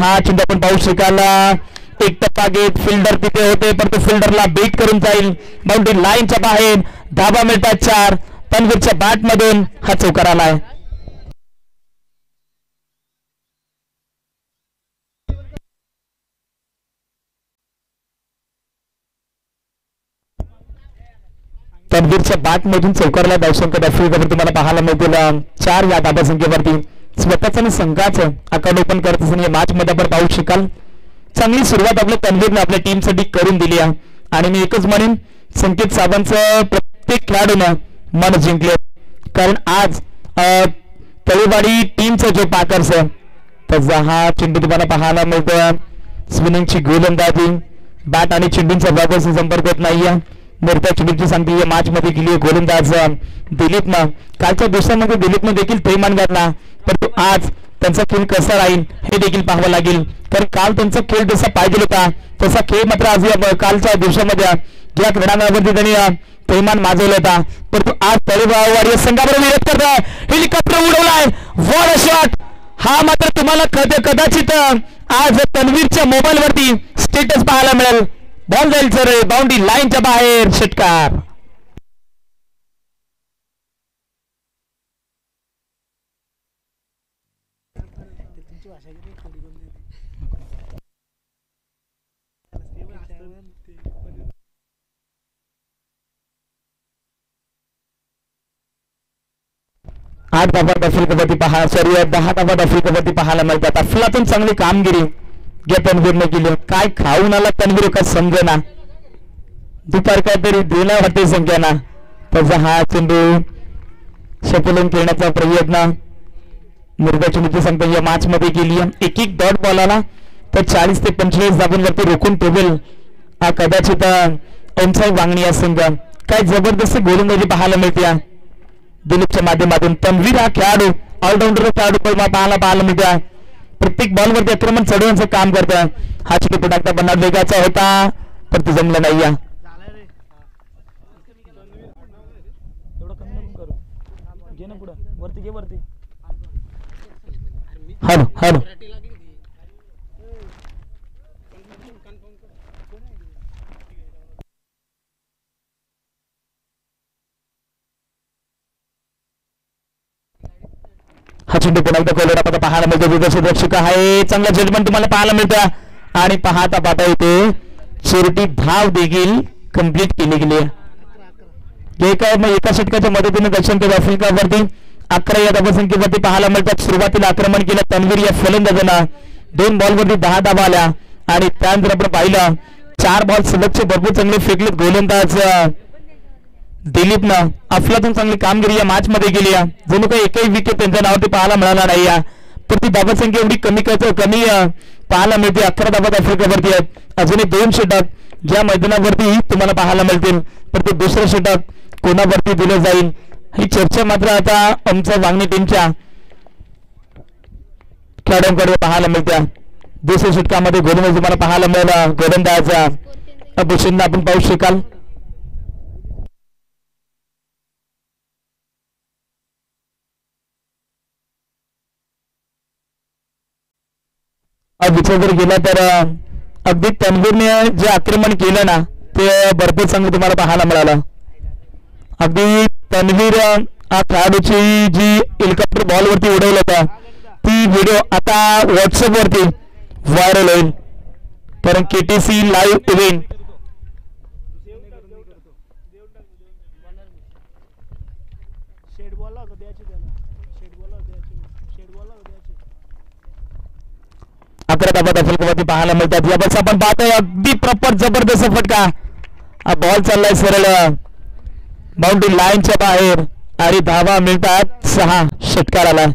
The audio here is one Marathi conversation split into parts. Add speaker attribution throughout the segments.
Speaker 1: हा चेंडू आपण पाहू शकाल एक टप्पा घेत फिल्डर तिथे होते परंतु फिल्डरला बीट करून जाईल बाउंड्री लाईनच्या बाहेर धाबा मिळतात 4 तन्वीरच्या बॅट मधून हा चौकार आलाय तन्वीरच्या बॅट मधून चौकारला धावसंख्या दाखवल्यावर तुम्हाला पाहायला मिळतील 4 या धाबा संख्येवरती स्वतःच आणि संघाचं अकाउंट ओपन करत असताना मॅच मध्ये आपण पाहू शकाल चांगली सुरुवात आपल्या तन्वीरने आपल्या टीमसाठी करून दिली आहे आणि मी एकच म्हणेन संकेत साबंतचं प्रत्येक खेळाडूनं मन जिंकले कारण आज तळेवाडी टीमचा जो पाकर्स त्याचा हा चेंडू तुम्हाला पाहायला मिळतो स्पिनिंगची गोलंदाजी बॅट आणि चेंडूंचा बरोबर संपर्क होत नाहीये मोठ्या चेंडूची सांगते या मॅच मध्ये गेली गोलंदाज दिलीपनं कालच्या दिवसामध्ये दिलीपनं देखील थैमान घातला परंतु आज त्यांचा खेळ कसा राहील हे देखील पाहावं लागेल कारण काल त्यांचा खेळ जसा पाहिजे होता तसा खेळ मात्र आज या कालच्या दिवसामध्ये या क्रीडांगणावरती त्यांनी थैमान माजवला होता परंतु आज तळेवाडी संघाबरोबर विरोध करताय हेलिकॉप्टर उडवलाय वॉट अ शॉट हा मात्र तुम्हाला कदाचित आज तन्वीरच्या मोबाईल वरती स्टेटस पाहायला मिळेल बॉल जाईल सर बाउंड्री लाईनच्या बाहेर षटकार 8 धावा दफलकवरती पहा सॉरी 10 धावा दफलकवरती पाहायला मिळतात अफलातून चांगली कामगिरी या तन्वीरने केली काय खाऊन आला तन्वीर का समजेना दुपार काहीतरी दिला वाटते संख्याना त्याचा हा चेंडू शपलून खेळण्याचा प्रयत्न मुर्गा चेंडूची संख्या या मॅच मध्ये केली एक एक डॉट बॉल आला तर 40 ते 45 धावांवरती रोखून ठेवेल हा कदाचित ओमसाई वांगणी या संघ काय जबरदस्त गोलंदाजी पाहायला मिळते दिलीपच्या माध्यमातून तन्वीर हा खेळाडू ऑलराऊंडर खेळाडू पाहायला मिळते प्रत्येक बॉलवरती आक्रमण चढवण्याचं काम करतं हा चेंडू पुन्हा बनणार वेगाचा होता पण ते जमलं नाही हॅलो हॅलो हा चेंडू पुन्हा एकदा कोलर आपण पाहायला मिळतो विदेशी रक्षक आहे चांगला जजमेंट तुम्हाला पाहायला मिळतं आणि पाहता पाहता इथे शेवटी धाव देखील कंप्लीट केली गेली एका षटकाच्या मदतीने दक्षिण आफ्रिकावरती 11 या धावसंख्येवरती पाहायला मिळतात सुरुवातीला आक्रमण केलं तन्वीर या फलंदाजांना 2 बॉलवरती 10 धावा आल्या आणि त्यानंतर आपण पाहिलं 4 बॉल सलगचे भरपूर चांगले फेकलेत गोलंदाज दिलीपनं अफलातून चांगली कामगिरी या मॅच मध्ये केली जणू काही एकही विकेट त्यांच्या नावावरती पाहायला मिळाला नाही पण ती धावसंख्या एवढी कमी पाहायला मिळते 11 धावा आफ्रिकेवरती आहेत अजूनही 2 षटक या मैदानावरती तुम्हाला पाहायला मिळतील पण ते दुसरं षटक कोणावरती दिलं जाईल ही चर्चा मात्र आता आमच्या वांगणी टीमच्या खेळाडूंकडे पाहायला मिळते दुसऱ्या षटकामध्ये गोलंदाज तुम्हाला पाहायला मिळाला गोलंदाज भूषणला आपण पाहू शकाल विचार जर गेला तर अगदी तन्वीरने जे आक्रमण केलं ना ते भरपूर चांगलं तुम्हाला पाहायला मिळालं अगदी तन्वीर खेळाडूची जी हेलिकॉप्टर बॉल वरती उडवलं होता ती व्हिडिओ आता व्हॉट्सअप वरती व्हायरल होईल कारण केटीसी लाईव्ह इव्हेंट अकरा धावा दफलकवरती पाहायला मिळतात याबद्दल आपण पाहतोय अगदी प्रॉपर जबरदस्त फटका बॉल चाललाय सरळ बाउंड्री लाईनच्या बाहेर आणि धावा मिळतात 6 षटकाराला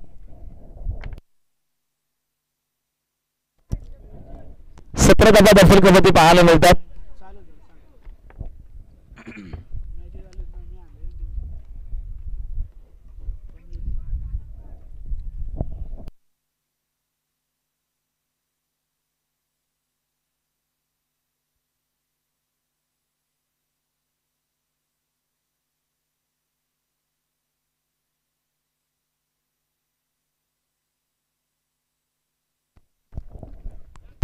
Speaker 1: 17 धावा दफलकवरती पाहायला मिळतात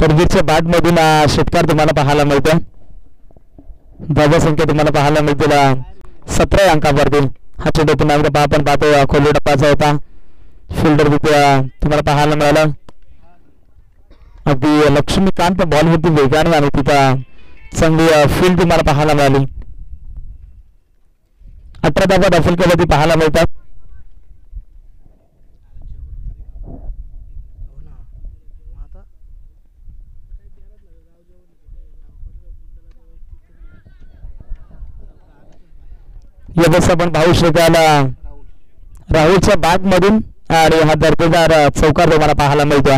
Speaker 1: तडवीरच्या बाट मधून षटकार तुम्हाला पाहायला मिळतो. धावा संख्या तुम्हाला पाहायला मिळतील 17 अंकावरती. हा चेंडू पुन्हा एकदा आपण पाहतो खोली टप्पाचा होता. फिल्डर तुम्हाला पाहायला मिळाला. अगदी लक्ष्मीकांत बॉलवरती वेगाने आणि तिथं चांगली फील्ड तुम्हाला पाहायला मिळाली. 18 धावा डफलकावरती पाहायला मिळतात. यावेळेस आपण पाहू शकाल राहुलच्या बॅट मधून आणि हा दर्जेदार चौकार तुम्हाला पाहायला मिळतो.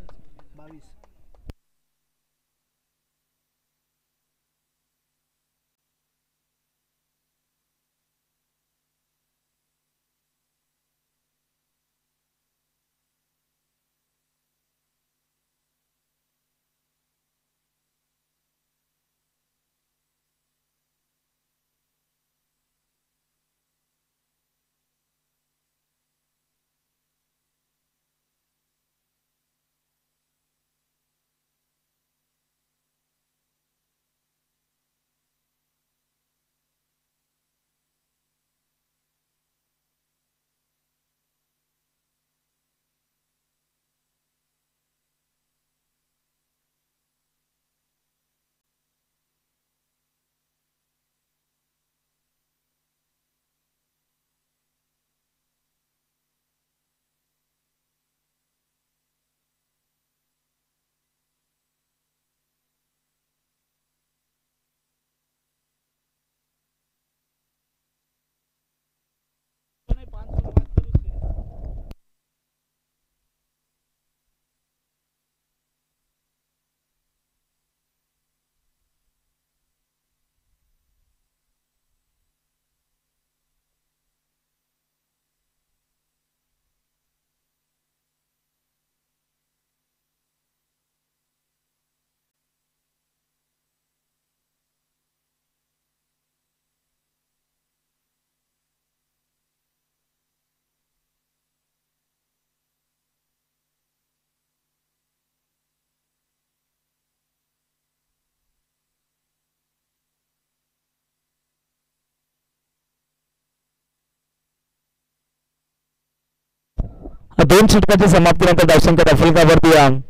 Speaker 1: दोन षटकाची समाप्तीनंतर धावसंख्या डफलकावरती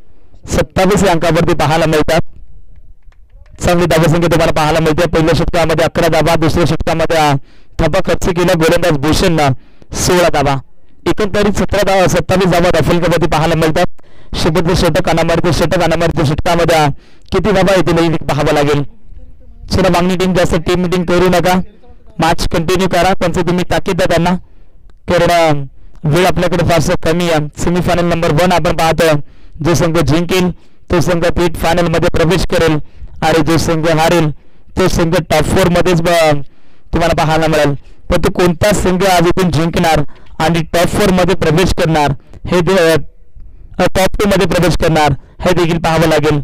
Speaker 1: 27 अंकावरती पाहायला मिळतात. चांगली धावसंख्या तुम्हाला पाहायला मिळते. पहिल्या षटकामध्ये 11 धावा, दुसऱ्या षटकामध्ये धावा खर्च केला गोलंदाज भूषण 16 धावा, एकंदरीत 27 धावा डफलकावरती पाहायला मिळतात. शेवटचे षटक अनामारीचे षटकामध्ये किती धावा येतील हे पाहावं लागेल. चला मागणी टीम जास्त टीम मिटिंग करू नका, मॅच कंटिन्यू करा. त्यांचं तुम्ही ताकीद द्या त्यांना, कारण वेळ आपल्याकडे फारस कमी आहे. सेमीफायनल नंबर 1 आपण पाहतो. जो संघ जिंकेल तो संघ थेट फायनल मध्ये प्रवेश करेल आणि जो संघ हारेल तो संघ टॉप 4 मध्येच तुम्हाला पाहायला मिळेल. पण तो कोणता संघ आज इथून जिंकणार आणि टॉप 4 मध्ये प्रवेश करणार हे टॉप 2 मध्ये प्रवेश करणार हे देखील पाहावं लागेल.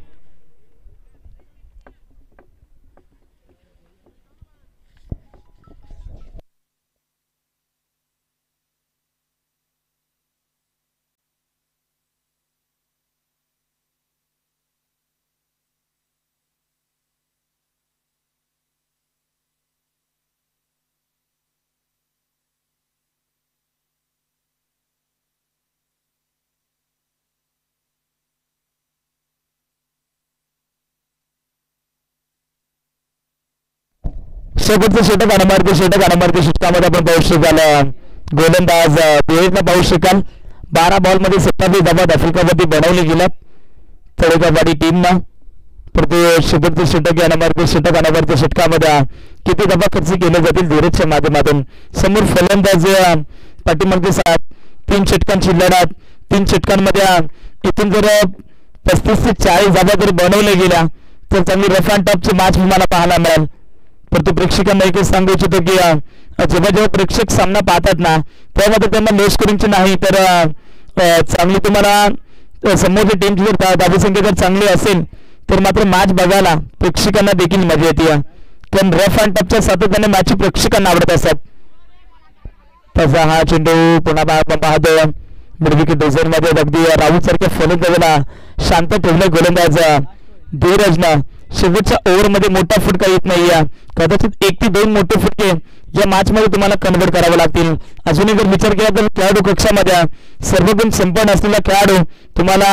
Speaker 1: शेवटचं षटक अनामारीचे षटकामध्ये आपण पाहू शकाल गोलंदाज विवेकला पाहू शकाल. 12 बॉलमध्ये 27 धावा डफलकावरती बनवले गेल्यात तळेगाववाडी टीमनं. प्रत्येक शेवटचे षटक अनामारीच्या षटकामध्ये किती धावा खर्च केले जातील धीरजच्या माध्यमातून. समोर फलंदाज पाठीमागचे 3 षटकांची लढत. 3 षटकांमध्ये इथून जर 35 ते 40 धावा जर बनवल्या गेल्या तर चांगली रफ अँड टफची मॅच तुम्हाला पाहायला मिळेल. परंतु प्रेक्षकांना एकच सांगू इच्छितो की जेव्हा प्रेक्षक सामना पाहतात ना त्यामध्ये त्यांना लो स्कोरिंगची नाही तर चांगली तुम्हाला समोरची टीमची जर धावसंख्या जर चांगली असेल तर मात्र मॅच बघायला प्रेक्षकांना देखील मजा येते. कारण रफ अँड टफच्या सातत्याने मॅच प्रेक्षकांना आवडत असतात. तसा हा चेंडू पुन्हा आपण पाहतो मिडविकेट डोझरमध्ये अगदी राहुल सारख्या फलंदाजाला शांत ठेवलं गोलंदाज धीरजनं. शेवटच्या ओव्हरमध्ये मोठा फटका येत नाही. कदाचित 1 ते 2 मोठे फटके या मॅचमध्ये तुम्हाला कन्वर्ट करावे लागतील. अजूनही जर विचार केला तर खेळाडू कक्षामध्ये सर्व गुण संपन्न असलेला खेळाडू तुम्हाला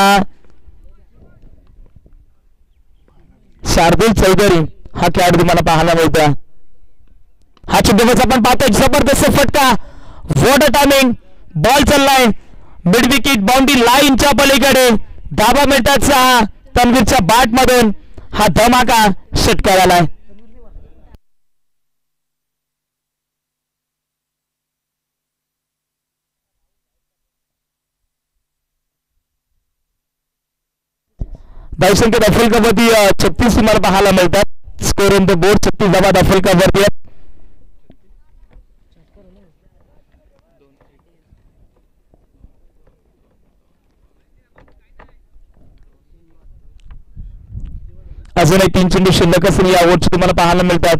Speaker 1: शार्दुल चौधरी हा खेळाडू तुम्हाला पाहायला मिळतो. हा चुंबकाचा आपण पाहतोय जबरदस्त फटका. What a timing. बॉल चाललाय मिड विकेट बाउंड्री लाईनच्या पलीकडे. 10 मिनिटाचा तनवीरच्या बॅट मधून हा धमाका षटकार आलाय. धावसंख्येत आफ्रिकावरती 36 तुम्हाला पाहायला मिळतात. स्कोर ऑन द बोर्ड 36 धावा आफ्रिकावरती. अजूनही 3 चेंडू शिल्लक असून या ओव्हरची तुम्हाला पाहायला मिळतात.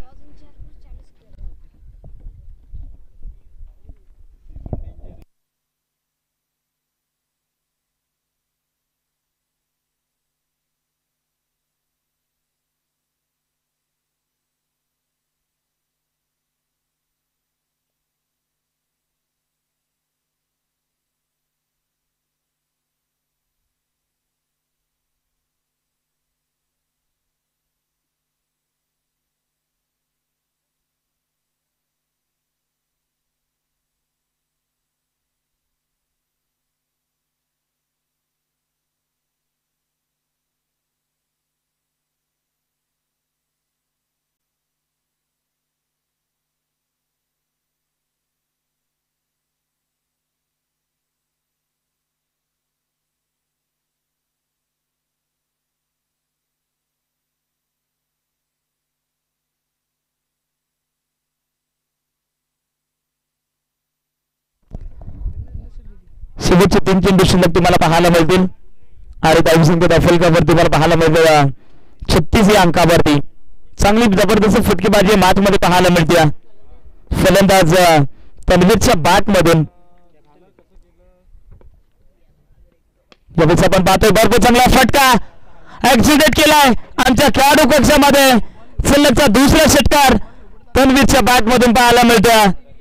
Speaker 1: शेवटचे 3 चेंडू शिल्लक तुम्हाला पाहायला मिळतील. आणि धावसंख्येत आफ्रिकावरती तुम्हाला पाहायला मिळते 36 या अंकावरती. चांगली जबरदस्त फटकेबाजी मॅच मध्ये पाहायला मिळते. फलंदाज तनवीरच्या बॅट मधून आपण पाहतोय भरपूर चांगला फटका ऍक्सिडेंट केलाय आमच्या खेळाडू कक्षामध्ये. सलगचा दुसरा षटकार तनवीरच्या बॅट मधून पाहायला मिळतो.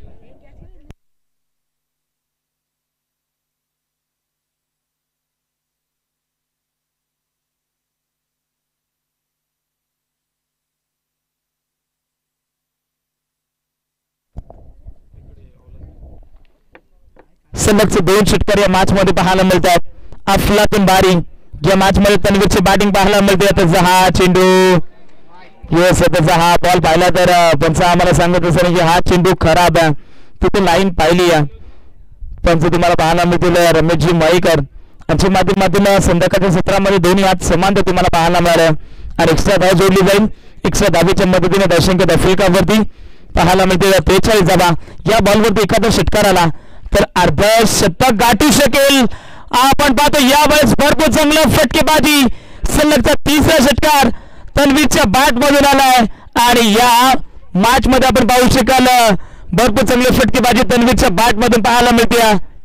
Speaker 1: सलगचे 2 षटकार या मॅच मध्ये पाहायला मिळतात. अफलातून बारी या मॅच मध्ये तनवीरची बॅटिंग पाहायला मिळते. आता हा चेंडू येस त्याचा हा बॉल पाहिला तर पंच आम्हाला सांगत असेल की हा चेंडू खराब आहे. तिथे लाईन पाहिली आहे. पंच तुम्हाला पाहायला मिळतील रमेशजी मयेकर यांच्या माध्यमातून संध्याकाळच्या सत्रामध्ये दोन्ही हात समांतर तुम्हाला पाहायला मिळाले. आणि एक्स्ट्रा धाव जोडली जाईल. एक्स्ट्रा धावेच्या मदतीने धावसंख्येत आफ्रिकावरती पाहायला मिळते 43 धावा. या बॉलवरती एखादा षटकार आला तर अर्ध शतक गाठू शकेल. आपण पाहतो यावेळेस भरपूर चांगलं फटकेबाजी. सलगचा 3रा षटकार तनवीरच्या बॅट मधून आलाय. आणि या मॅच मध्ये आपण पाहू शकाल भरपूर चांगली फटकेबाजी तनवीरच्या बॅट मधून पाहायला मिळते.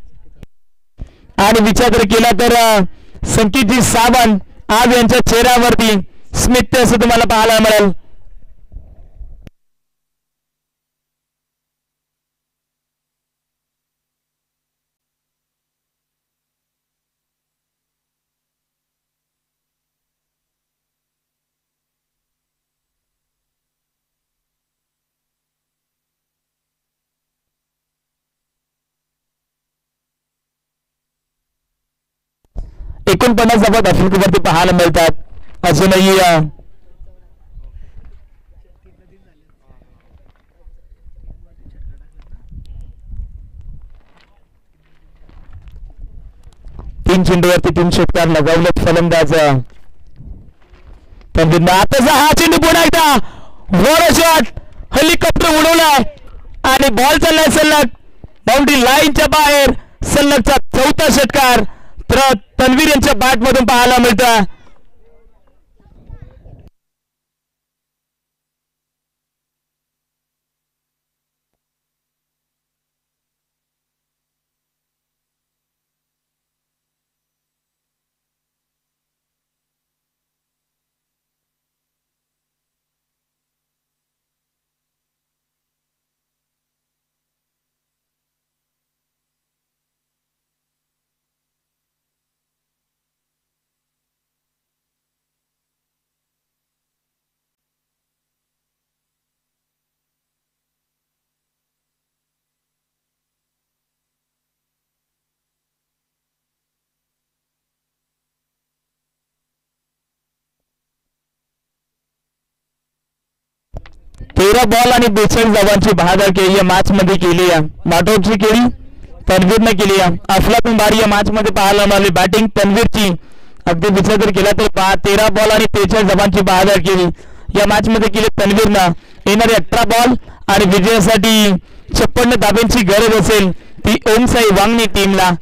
Speaker 1: आणि विचार जर केला तर संकेतजी सावंत आज यांच्या चेहऱ्यावरती स्मित असं तुम्हाला पाहायला मिळेल. एकूण 50 धावा आफ्रिकेवरती पाहायला मिळतात. अजूनही 3 चेंडूवरती 3 षटकार लगावलेत फलंदाज तनवीरनं. आताचा हा चेंडू पुन्हा एकदा वर शॉट हेलिकॉप्टर उडवलाय आणि बॉल चाललाय सलग बाउंड्री लाईनच्या बाहेर. सलगचा 4था षटकार तनवीर यांच्या बॅट मधून पाहायला मिळतं. 13 बॉल आणि 42 धावांची बहादर या मॅच मध्ये केली आहे. नॉटआउटची केली तन्वीरने केली आहे. अफलातून बारी या मॅच मध्ये पाहायला मिळाली. बॅटिंग तन्वीरची अगदी विचार जर केला तर 13 बॉल आणि 43 धावांची बहादर केली या मॅच मध्ये केली तन्वीरनं. येणारे 18 बॉल आणि विजयासाठी 56 धाब्यांची गरज असेल ती ओमसाई वांगणी टीमला.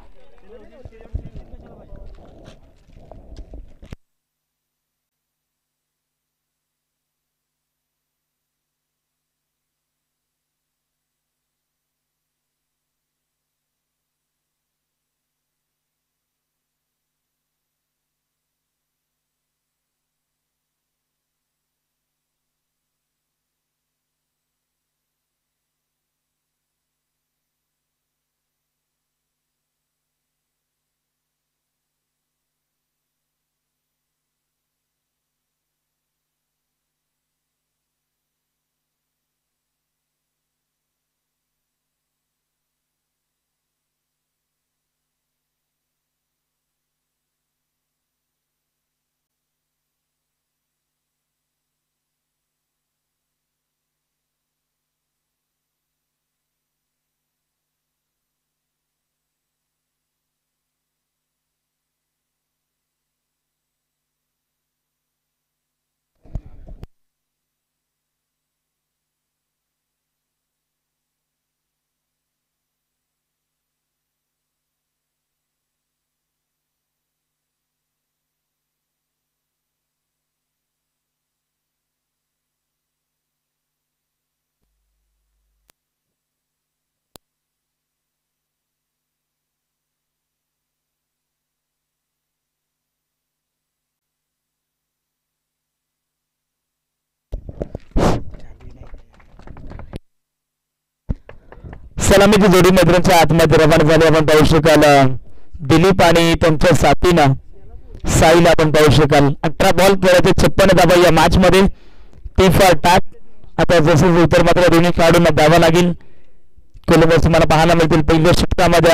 Speaker 1: सलामीची जोडी मैदानाच्या आतमध्ये रवाना झाली. आपण पाहू शकाल दिलीप आणि त्यांच्या साथीनं साईला आपण पाहू शकाल. 18 बॉल खेळायचे 56 धावा या मॅच मध्ये. टी फॉर टॅप. आता जसं इतर मात्र दोन्ही खेळाडूंना धावा लागेल. कोलंबस तुम्हाला पाहायला मिळतील. पहिल्या षटकामध्ये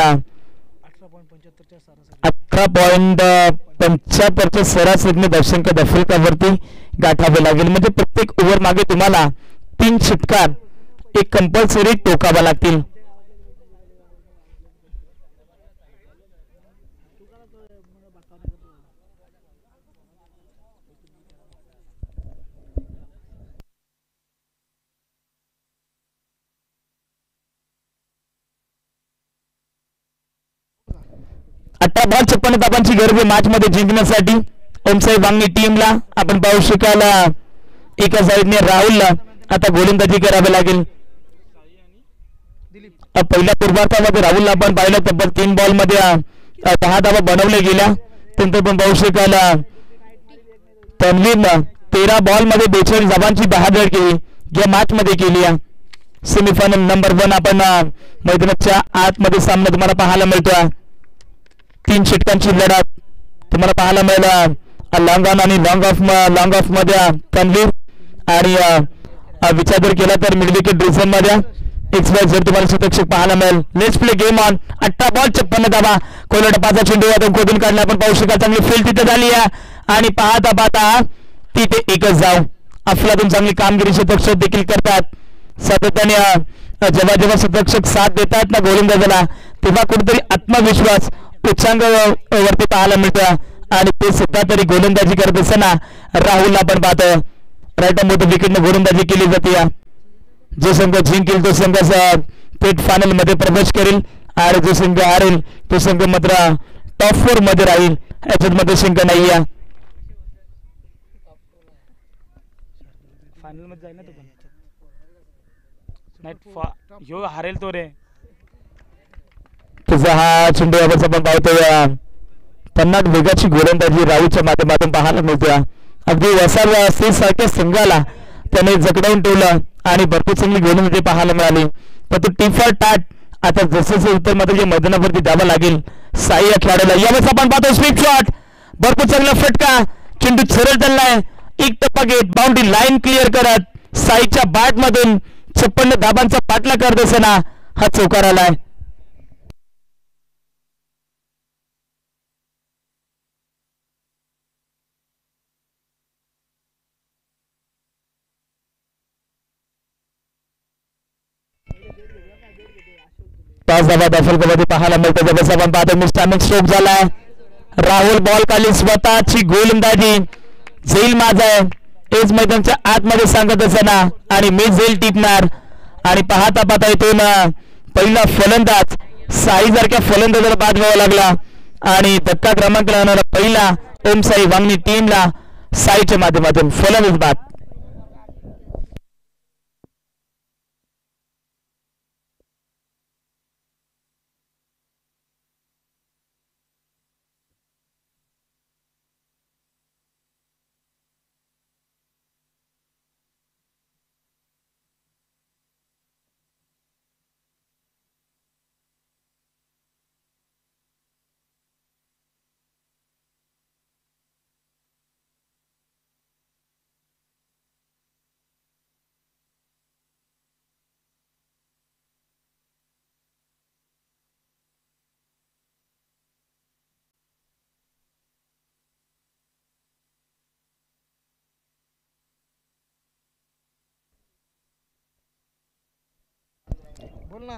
Speaker 1: 18.75 सरासरीने दर्शनच्या दफलकावरती गाठावे लागेल. म्हणजे प्रत्येक ओव्हर मागे तुम्हाला 3 षटकार एक कंपल्सरी टोकावा लागतील. अठरा बॉल 56 धावांची गरज आहे मॅच मध्ये जिंकण्यासाठी ओमसाई वांगणी टीमला. आपण पाहू शकाल एका साईडने राहुलला आता गोलंदाजी करावी लागेल. पहिल्या पूर्वार्धामध्ये राहुलला आपण पाहिलं तब्बल 3 बॉल मध्ये 10 धावा बनवल्या गेल्या. त्यानंतर पण पाहू शकाल तन्वीरनं 13 बॉल मध्ये 42 धावांची बहादर केली या मॅच मध्ये केली आहे. सेमीफायनल नंबर 1 आपण मैदानाच्या आतमध्ये सामना तुम्हाला पाहायला मिळतोय. 3 षटकांची लढत तुम्हाला पाहायला मिळालं. लॉंग ऑन आणि लॉंग ऑफ मध्ये तन्वीर आणि विचार जर केला तर मिड विकेट रिझन मध्ये XYZ तुम्हाला शतक्षक पाहायला मिळेल. Let's play game on. 18 ball 56 धावा. कोलटपाचा चेंडू खोदून काढला. आपण पाहू शकाल चांगली फील्ड तिथे झाली आहे आणि पाहता तिथे एकच जाऊ. अफलातून चांगली कामगिरी शतक्षक देखील करतात. सातत्याने जेव्हा शतक्षक साथ देतात ना गोलंदाजाला तेव्हा कुठेतरी आत्मविश्वास उच्चांग वरती पाहायला मिळतं आणि ते सुद्धा तरी गोलंदाजी करत असताना राहुलला आपण पाहतो. राईट मोठ्या विकेटने गोलंदाजी केली जाते. जो संघ जिंकेल तो संघ थेट फायनल मध्ये प्रवेश करेल आणि जो संघ हारेल तो संघ मात्र टॉप 4 मध्ये राहील. याच्यात मध्ये शंका नाही आहे.
Speaker 2: फायनल मध्ये जाईल ना तो पण ह्यो हारेल तो रे.
Speaker 1: तुझा हा चेंडू यावर आपण पाहतोय. 50 वेगाची गोलंदाजी राहुलच्या माध्यमातून पाहायला मिळते. अगदी वसाल सारख्या संघाला त्याने जगडावून ठेवलं आणि भरपूर चांगली गोलंदाजी पाहायला मिळाली. पण तो टी फॉर टॅट आता जसं उत्तर मात्र जे मैदानावरती द्यावं लागेल साई या खेळाडूला. यावेळेस आपण पाहतो स्वीप शॉट. भरपूर चांगला फटका. चेंडू सरळ चाललाय. एक टप्पा घेत बाउंड्री लाईन क्लिअर करत साईच्या बॅट मधून 56 धाबांचा पाठला करत असताना हा चौकार आलाय. 5 धावा फलकामध्ये पाहायला मिळते. जबरदस्त आपण पाहतो मिस्टॅमिक स्ट्रोक झालाय. राहुल बॉल काढली स्वतःची गोलंदाजी झेल माझा आहे एज मैदानच्या आतमध्ये सांगत असताना आणि मी झेल टिपणार आणि पाहता इथून पहिला फलंदाज साईसारख्या फलंदाजाला बाद व्हावा लागला आणि धक्का क्रमांक लावणारा पहिला ओम साई वांगणी टीमला साईच्या माध्यमातून फलंदाज बाद.
Speaker 3: बोल ना.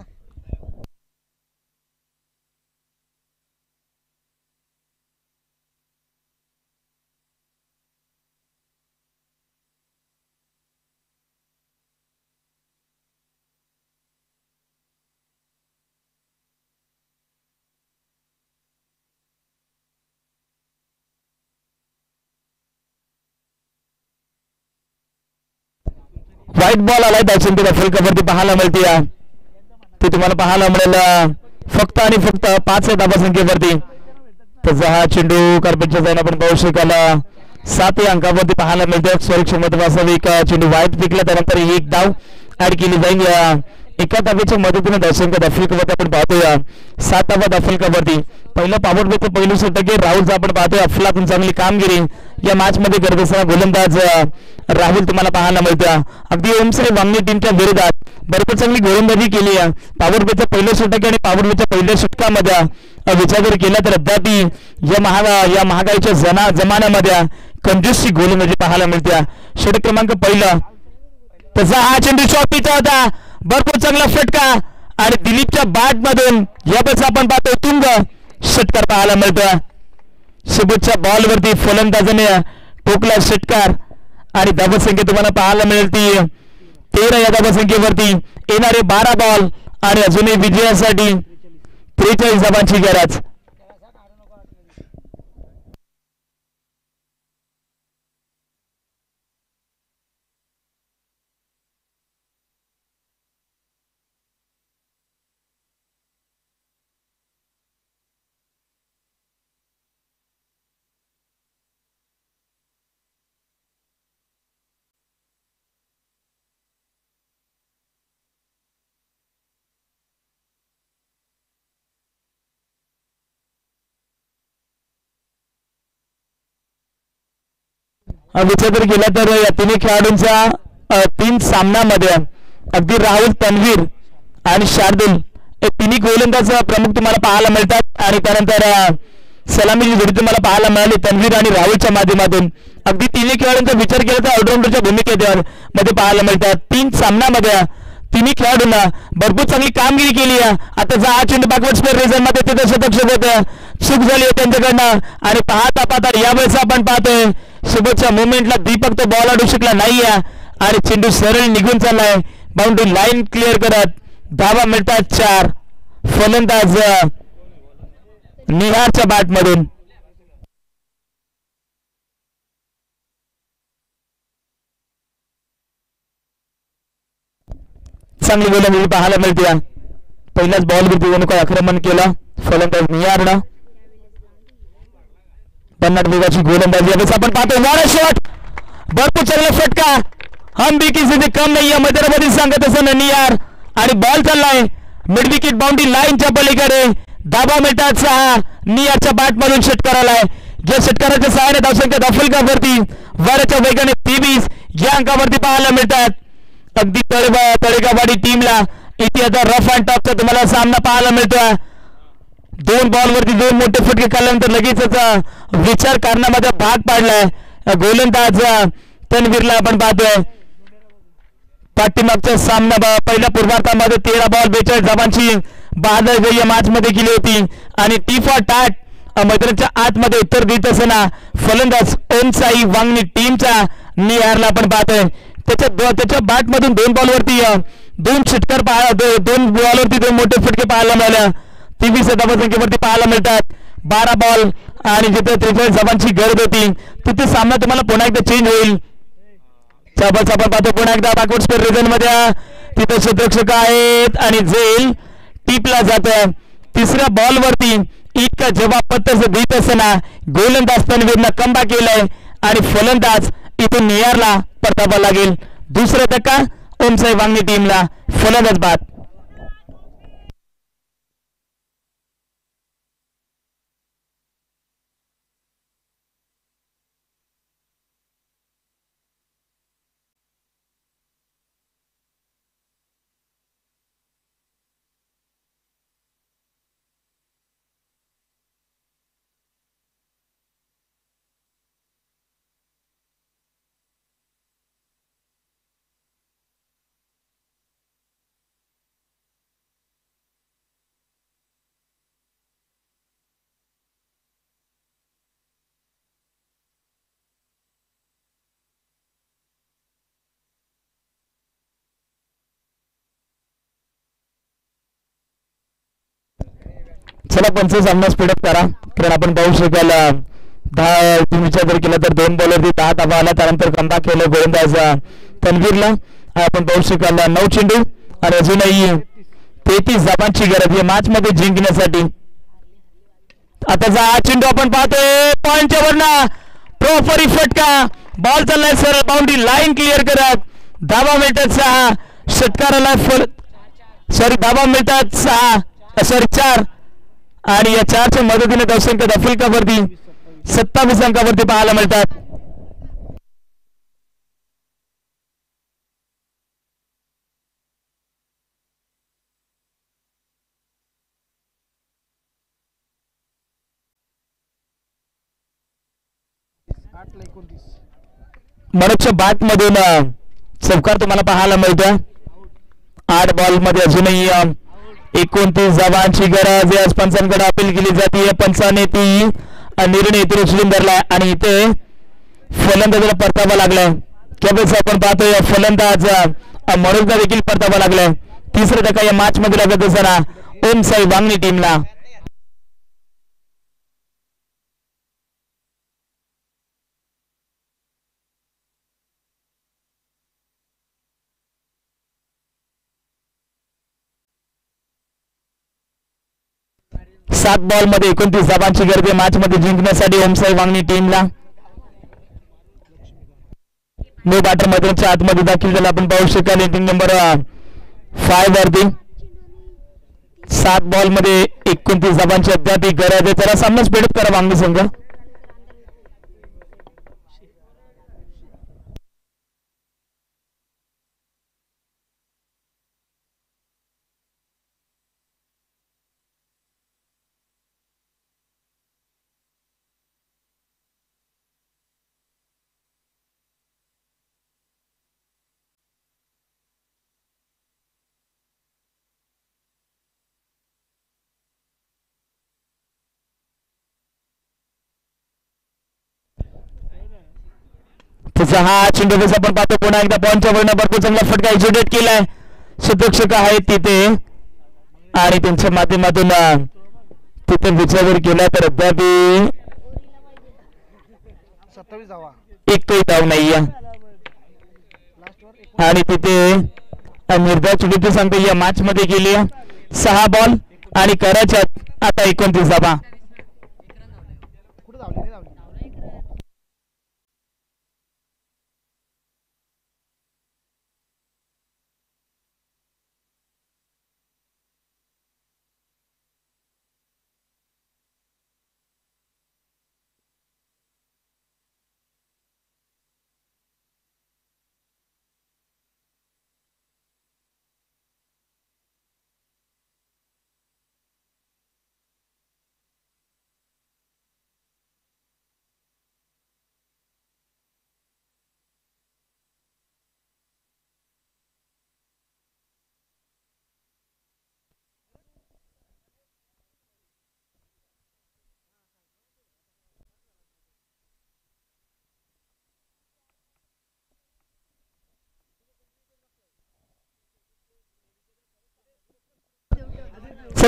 Speaker 1: व्हाईट बॉल आलाय दक्षिण फलकावरती पाहायला मिळते. ते तुम्हाला पाहायला मिळेल फक्त आणि फक्त 5 धावा संख्येवरती. त्याचा हा चेंडू कार्पेटच्या जाऊन आपण पाहू शकाल 7 अंकावरती पाहायला मिळते. स्वयंक्षमत वास्तविक चेंडू वाईट पिकला त्यानंतर एक धाव ऍड केली जाईल. एका धावेच्या मदतीने दर्शक दफलकावरती आपण पाहतोय 7 धावा दफलकावरती. पहिलं पॉवर प्लेचं पहिलं षटक राहुलचं आपण पाहतोय. अफलातून चांगली कामगिरी या मॅच मध्ये करत असताना गोलंदाज राहुल तुम्हाला पाहायला मिळतं. अगदी ओमसाई वांगणी टीमच्या विरोधात भरपूर चांगली गोलंदाजी केली आहे. पॉवर प्लेचं पहिलं षटक आणि पॉवर प्लेच्या पहिल्या षटकामध्ये विचार जर केला तर अद्यापही या महागाईच्या जमान्यामध्ये कंजूसची गोलंदाजी पाहायला मिळते. षटक क्रमांक पहिलं त्याचा हा चेंडू शॉटीचा होता. भरपूर चांगला फटका आणि दिलीपच्या बॅट मधून यावेळेस आपण पाहतो तुंग षटकार पाहायला मिळतोय. शेवटच्या बॉलवरती फलंदाजाने ठोकला षटकार आणि धावसंख्या तुम्हाला पाहायला मिळेल ती 13 या धावसंख्येवरती. येणारे 12 बॉल आणि अजूनही विजयासाठी 43 धावांची गरज. विचार जर केला तर या तिन्ही खेळाडूंचा 3 सामन्यामध्ये अगदी राहुल, तन्वीर आणि शार्दुल हे तिन्ही गोलंदाज प्रमुख तुम्हाला पाहायला मिळतात आणि त्यानंतर सलामीची जोडी तुम्हाला पाहायला मिळाली तन्वीर आणि राहुलच्या माध्यमातून. अगदी तिन्ही खेळाडूंचा विचार केला तर ऑलराऊंडरच्या भूमिकेमध्ये पाहायला मिळतात. 3 सामन्यामध्ये तिन्ही खेळाडूंना भरपूर चांगली कामगिरी केली आहे. आता हा चेंडू बॅकवर्ड स्पेअर रिझनमध्ये तिथे शतक चूक झाली आहे त्यांच्याकडनं आणि पाहता यावेळेस आपण पाहतोय शेवटच्या मुवमेंटला दीपक तो बॉल अडू शकला नाहीये आणि चेंडू सरळ निघून चाललाय. बाउंड्री लाईन क्लिअर करत धावा मिळतात 4. फलंदाज निहारच्या बॅट मधून चांगली गोलंदाजी पाहायला मिळते. पहिल्याच बॉलवरती जणू काय आक्रमण केलं फलंदाज निहारनं. 50 वेगाची गोलंदाजी यावेळेस आपण पाहतो. वारा शॉट भरपूर चांगला फटका. हम भी किसी से कम नाही मध्यरामध्ये सांगत असं निहार आणि बॉल चाललाय मिड विकेट बाउंड्री लाईनच्या पलीकडे. धाबा मिळतात 6. निहारच्या बॅट मधून षटकार आलाय. या षटकाराच्या सहाय्याने धावसंख्या दफलकावरती वाऱ्याच्या वेगाने 23 या अंकावरती पाहायला मिळतात. अगदी तळेगाववाडी टीमला इथे आता रफ अँड टफचा तुम्हाला सामना पाहायला मिळतोय. 2 बॉलवरती 2 मोठे फटके खाल्ल्यानंतर लगेचच विचार करण्यामध्ये भाग पाडलाय गोलंदाज तन्वीरला. आपण पाहतोय पाठीमागचा सामना पहिल्या पूर्वार्धामध्ये 13 बॉल 42 धावांची बहादर या मॅच मध्ये केली होती आणि टी फॉर टॅट मैदानाच्या आतमध्ये उत्तर देत असताना फलंदाज ओम साई वांगणी टीमचा निहारला आपण पाहतोय त्याच्या बॅट मधून 2 बॉलवरती 2 षटकार दोन बॉलवरती 2 मोठे फटके पाहायला मिळाल्या 23 धावासंख्येवरती पाहायला मिळतात 12 बॉल आणि जिथे 43 धावांची गरज होती तिथे सामना तुम्हाला पुन्हा एकदा चेंज होईल आपण पाहतो पुन्हा एकदा बॅकवर्ड स्कोर रिझन मध्ये तिथे क्षेत्ररक्षक आहेत आणि झेल टिपला जात तिसऱ्या बॉल वरती इतका जवाब देत असताना गोलंदाज तन्वीरनं कमबॅक केलंय आणि फलंदाज इथून निहारला परतावा लागेल दुसरा धक्का ओमसाई वांगणी टीमला फलंदाज बाद चला पंच सामना स्पीडअप करा कारण आपण पाहू शकाल 10 विचार जर केला तर 2 बॉलवरती 10 धावा आला त्यानंतर कमबॅक केलं गोलंदाज तन्वीरला आपण पाहू शकाल 9 चेंडू आणि अजूनही 33 धावांची गरज या मॅच मध्ये जिंकण्यासाठी आता हा चेंडू आपण पाहतोय पॉइंटच्या वरनं प्रॉपरी फटका बॉल चाललाय सरळ बाउंड्री लाईन क्लिअर करत धावा मिळतात 6 षटकाराला धावा मिळतात 4 आणि या 4च्या मदतीने धावसंख्या दफलकावरती 27 अंकावरती पाहायला मिळतात मनोजच्या बॅट मधून चौकार तुम्हाला पाहायला मिळतं 8 बॉल मध्ये अजूनही 29 धावांची गरज या पंचांकडे अपील केली जाते पंचाने ती निर्णय इथे उचलून धरलाय आणि इथे फलंदाजाला परतावा लागलाय त्यावेळेस आपण पाहतोय फलंदाज मनोजला देखील परतावा लागलाय तिसरा धक्का या मॅच मध्ये लागत असताना ओम साई वांगणी टीमला 7 बॉल मध्ये 29 धावांची गरज मॅच मध्ये जिंकण्यासाठी ओमसाई वांगणी टीमला नो बॅटर मैदानाच्या आतमध्ये दाखल झाला आपण पाहू शकाल इनिंग नंबर 5 वरती 7 बॉल मध्ये 29 धावांची अद्याप गरज आहे जरा सामना स्पीडअप करा वांगणी संघ त्याचा हा चेंडू आपण पाहतो पुन्हा एकदा पॉइंटच्या वरनं भरपूर चांगला फटका एक्झिक्यूट केलाय क्षेत्ररक्षक आहेत तिथे आणि त्यांच्या माध्यमातून तिथे विचार केला तर अद्याप
Speaker 3: 27 धावा
Speaker 1: एकही धाव नाही आणि तिथे निर्धार चुकीचे सांगतो या मॅच मध्ये गेली 6 बॉल आणि करायच्या आता 29 धावा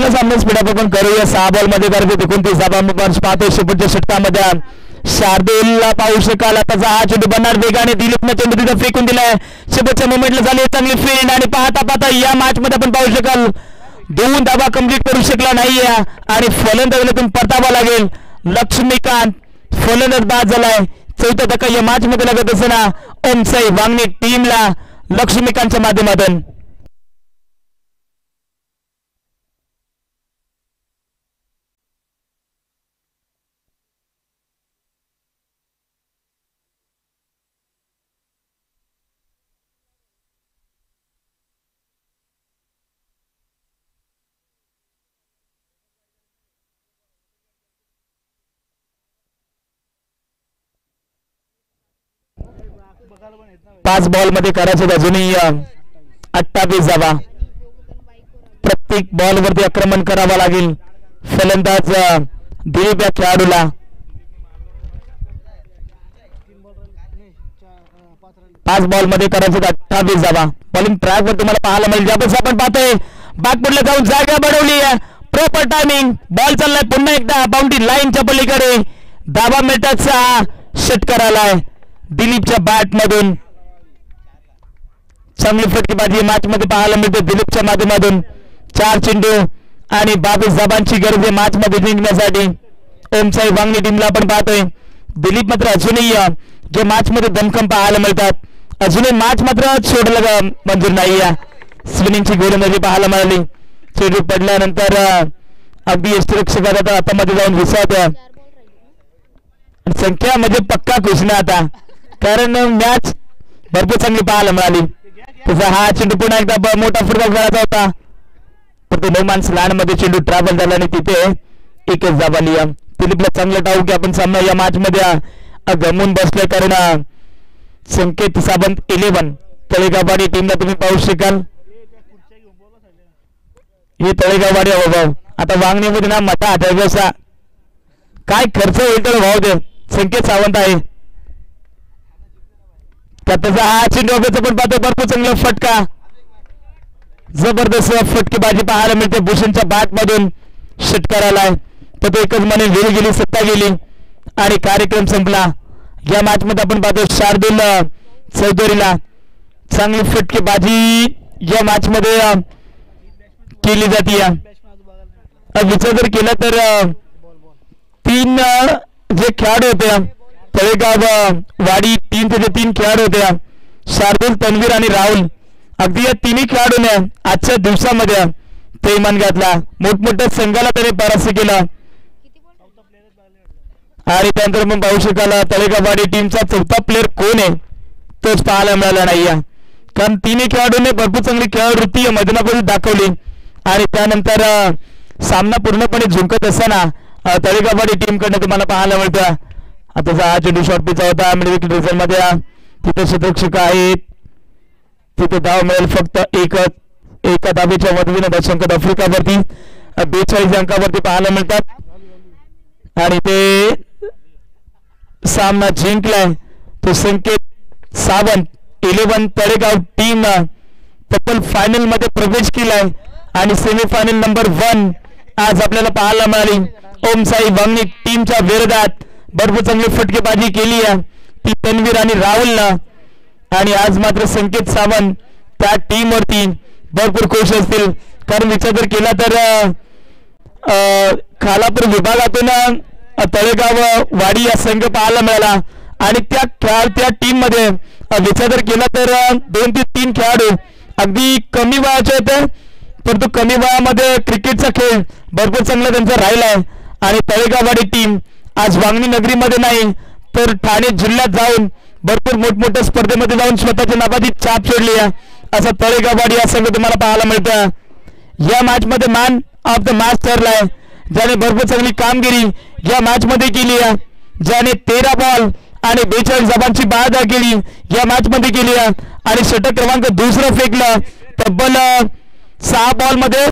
Speaker 1: चला सामने स्पीड अप आपण करूया 6 बॉल मध्ये करायचे 29 धावा आपण पाहतोय शेवटच्या षटकामध्ये शार्दूलला पाहू शकाल त्याचा हा चेंडू बनणार वेगाने दिलीपने चेंडू तिथं फेकून दिलाय शेवटच्या मोमेंटला झाली चांगली फील्ड आणि पाहता पाहता या मॅच मध्ये आपण पाहू शकाल 2 धावा कंप्लीट करू शकला नाहीये आणि फलंदाजीतून परतावा लागेल लक्ष्मीकांत फलंदाज बाद झालाय चौथा धक्का या मॅच मध्ये लागत असताना ओमसाई वांगणे टीमला लक्ष्मीकांतच्या माध्यमातून पाच बॉल मध्ये करायचे अजूनही 28 धावा प्रत्येक बॉल वरती आक्रमण करावं लागेल फलंदाज दिलीप या खेळाडूला 5 बॉल मध्ये करायचे 28 धावा बॉलिंग ट्रॅक वर तुम्हाला पाहायला मिळेल ज्यावेळेस आपण पाहतोय बॅकफुटला जाऊन जागा बनवली आहे प्रॉपर टायमिंग बॉल चाललाय पुन्हा एकदा बाउंड्री लाईनच्या पलीकडे धावा मिळतात 6 षटकार आलाय दिलीपच्या बॅट मधून चांगली फटकेबाजी मॅच मध्ये पाहायला मिळते दिलीपच्या माध्यमातून 4 चेंडू आणि 22 धावांची गरज आहे मॅच मध्ये जिंकण्यासाठी ओमसाई वांगणी टीमला आपण पाहतोय दिलीप मात्र अजूनही जे मॅच मध्ये दमखम पाहायला मिळतात अजूनही मॅच मात्र सोडला मंजूर नाही स्पिनिंगची गोलंदाजी पाहायला मिळाली चेंडू पडल्यानंतर अगदी यष्टिरक्षकाचा हातामध्ये जाऊन विसरत संख्या म्हणजे पक्का घोषणा आता कारण मॅच भरपूर चांगली पाहायला मिळाली त्याचा हा चेंडू पुन्हा एकदा मोठा फुटबॉल खेळायचा होता पण तो नो मान्स लँड मध्ये चेंडू ट्रॅव्हल झाला आणि तिथे एकच धावा लिया दिलीपला चांगलं डाऊ की आपण सामना या मॅच मध्ये गमून बसलोय कारण संकेत सावंत 11 तळेगाववाडी टीमला तुम्ही पाहू शकाल हे तळेगाववाडी भाऊ आता वांगणीमध्ये ना मता हातायचा काय खर्च होईल तर भाव दे संकेत सावंत आहे त्याचा हा चेंडू पण पाहतो भरपूर चांगला फटका जबरदस्त फटकेबाजी पाहायला मिळते भूषणच्या बॅट मधून षटकार आलाय तर तो एकच मने गेली सत्ता गेली आणि कार्यक्रम संपला या मॅच मध्ये आपण पाहतो शार्दूल चौधरीला चांगली फटकेबाजी या मॅच मध्ये केली जाते विचार जर केला तर 3 जे खेळाडू होते तळेगाव वाडी 3 खेळाडू होते शार्दूल तन्वीर आणि राहुल अगदी या 3 खेळाडूने आजच्या दिवसामध्ये थैमान घातला मोठमोठ्या संघाला त्याने परास्त केला आणि त्यानंतर मग पाहू शकाल तळेगाववाडी टीमचा 4था प्लेअर कोण आहे तोच पाहायला मिळाला नाही कारण 3 खेळाडूंनी भरपूर चांगली खेळवृत्ती मैदानामध्ये दाखवली आणि त्यानंतर सामना पूर्णपणे जिंकत असताना तळेगाववाडी टीम कडनं तुम्हाला पाहायला मिळतं आता हा चेंडू शॉट पिचा होता मिड विकेट रिझल्ट मध्ये तिथे क्षेत्ररक्षक आहेत तिथे धाव मिळेल फक्त एका धावेच्या मदतीने दशंकत आफ्रिकावरती 42 अंकावरती पाहायला मिळतात आणि ते सामना जिंकलाय तो संकेत सावंत 11 तळेगाव टीम तब्बल फायनल मध्ये प्रवेश केलाय आणि सेमीफायनल नंबर 1 आज आपल्याला पाहायला मिळाली ओमसाई वांगणी टीमच्या विरोधात भरपूर चांगली फटकेबाजी केली आहे ती तन्वीर आणि राहुलला आणि आज मात्र संकेत सावंत त्या टीम वरती भरपूर खुश असतील कारण विचार जर केला तर खालापूर विभागातून तळेगाव वाडी या संघ पाहायला मिळाला आणि त्या टीम मध्ये विचार जर केला तर 2 ते 3 खेळाडू अगदी कमी वयाचे होते परंतु कमी वयामध्ये क्रिकेटचा खेळ भरपूर चांगला त्यांचा राहिलाय आणि तळेगाववाडी टीम आज वांगणी नगरीमध्ये नाही तर ठाणे जिल्ह्यात जाऊन भरपूर मोठमोठ्या स्पर्धेमध्ये जाऊन स्वतःच्या नावाची छाप सोडली आहे असा तळेगाववाडी या संघ तुम्हाला पाहायला मिळतं या मॅच मध्ये मॅन ऑफ द मॅच ठरलाय ज्याने भरपूर चांगली कामगिरी या मॅच मध्ये केली आहे ज्याने 13 बॉल आणि 42 धावांची बाधा केली या मॅच मध्ये केली आहे आणि षटक क्रमांक 2 फेकलं तब्बल 6 बॉल मध्ये